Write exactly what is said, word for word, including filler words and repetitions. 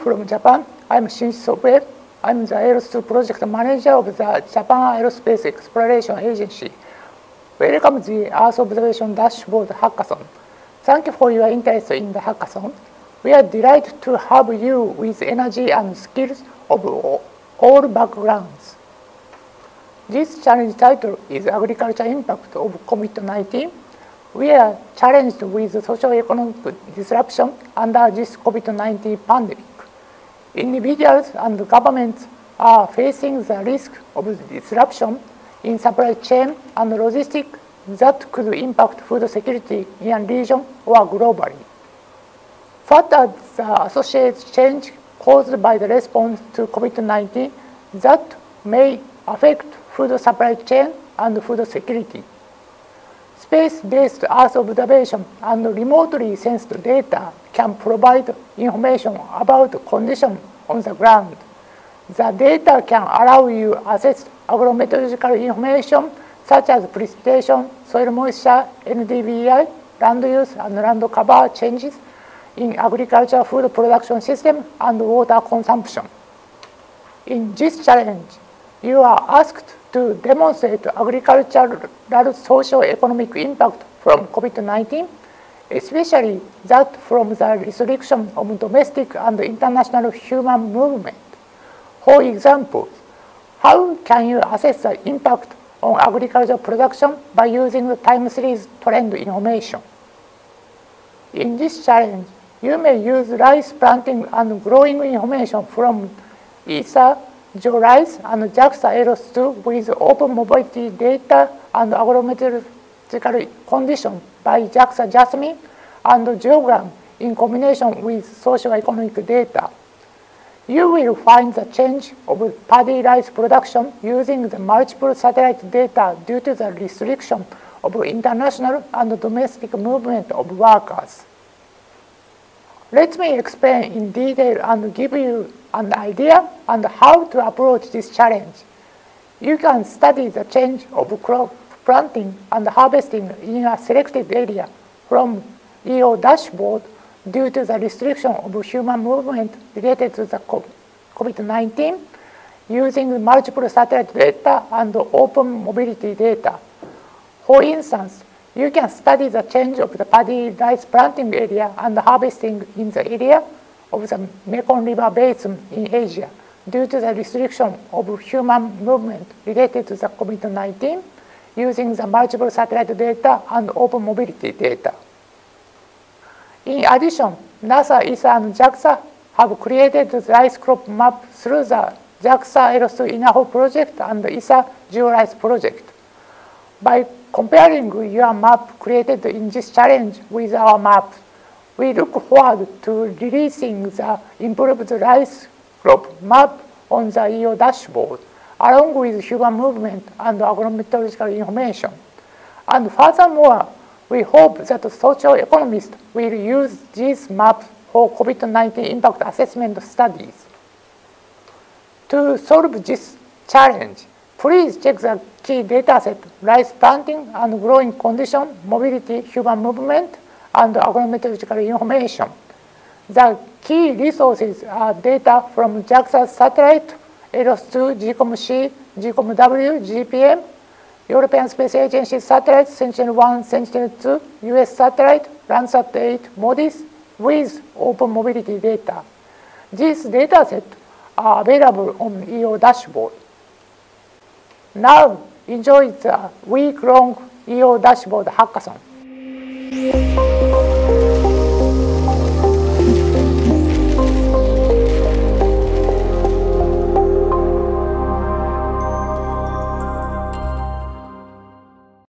from Japan. I'm Shin Sobue. I'm the Earth two project manager of the Japan Aerospace Exploration Agency. Welcome to the Earth Observation Dashboard Hackathon. Thank you for your interest in the hackathon. We are delighted to have you with energy and skills of all backgrounds. This challenge title is Agriculture Impact of COVID nineteen. We are challenged with socio-economic disruption under this COVID nineteen pandemic. Individuals and governments are facing the risk of disruption in supply chain and logistics that could impact food security in a region or globally. What are the associated changes caused by the response to COVID nineteen that may affect food supply chain and food security? Space-based Earth observation and remotely sensed data can provide information about conditions on the ground. The data can allow you to assess agrometeorological information such as precipitation, soil moisture, N D V I, land use and land cover changes in agriculture food production system and water consumption. In this challenge, you are asked to demonstrate agricultural socio-economic impact from COVID nineteen, especially that from the restriction of domestic and international human movement. For example, how can you assess the impact on agricultural production by using the time series trend information? In this challenge, you may use rice planting and growing information from E S A, JAXA, and JAXA Earth two with open mobility data and agrometeorological conditions by JAXA Jasmine and geogram in combination with socio-economic data. You will find the change of paddy rice production using the multiple satellite data due to the restriction of international and domestic movement of workers. Let me explain in detail and give you an idea on how to approach this challenge. You can study the change of crop planting and harvesting in a selected area from E O dashboard due to the restriction of human movement related to the COVID nineteen using multiple satellite data and open mobility data. For instance, you can study the change of the paddy rice planting area and harvesting in the area of the Mekong River Basin in Asia due to the restriction of human movement related to the COVID nineteen using the multiple satellite data and open mobility data. In addition, NASA, E S A, and JAXA have created the rice crop map through the JAXA Earth two Inaho project and the E S A GeoRice project. By comparing your map created in this challenge with our map, we look forward to releasing the improved rice crop map on the E O dashboard, along with human movement and agrometeorological information. And furthermore, we hope that socio-economists will use this map for COVID nineteen impact assessment studies. To solve this challenge, please check the key dataset: rice planting and growing condition, mobility, human movement, and agrometeorological information. The key resources are data from JAXA satellite, Earth two, GCOM-C, GCOM-W, G P M, European Space Agency satellite, Sentinel one, Sentinel two, U S satellite, Landsat eight, MODIS, with open mobility data. These datasets are available on E O dashboard. Now, enjoy the week-long E O Dashboard Hackathon.